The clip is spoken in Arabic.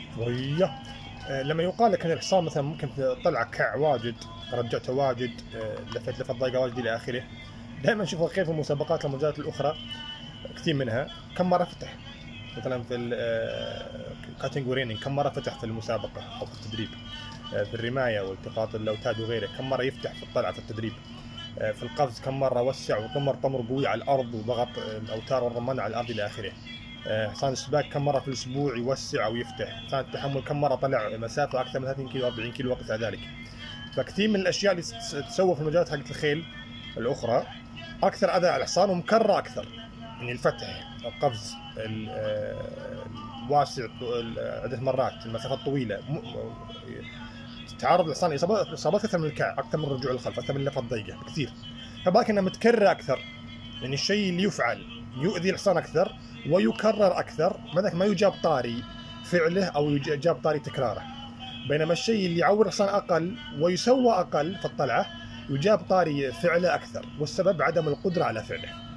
ويا لما يقال لك ان الحصان مثلا ممكن طلع كع واجد، رجعته واجد، لفت لفت ضيقه واجد الى اخره، دائما نشوفها خير في المسابقات المجالات الاخرى كثير منها. كم مره فتح مثلا في الكاتنج وريننج، كم مره فتح في المسابقه او في التدريب، في الرمايه والتقاط الاوتاد وغيره كم مره يفتح في الطلعه في التدريب، في القفز كم مره وسع وطمر طمر قوي على الارض وضغط الاوتار والرمان على الارض الى اخره. حصان السباق كم مره في الاسبوع يوسع او يفتح. حصان التحمل كم مره طلع مسافه اكثر من 30 كيلو 40 كيلو وقت ذلك. فكثير من الاشياء اللي تسوى في المجالات حقت الخيل الاخرى اكثر اداء على الحصان ومكرره اكثر، يعني الفتح، القفز، الواسع عده مرات، المسافات الطويله، تعرض الحصان لاصابات اكثر من الكع، اكثر من الرجوع للخلف، اكثر من اللفه الضيقه بكثير. فبالك انها متكرره اكثر، يعني الشيء اللي يفعل يؤذي الحصان اكثر ويكرر اكثر، ما يجاب طاري فعله او يجاب طاري تكراره. بينما الشيء اللي يعور الحصان اقل ويسوى اقل في الطلعه يجاب طاري فعله اكثر، والسبب عدم القدره على فعله.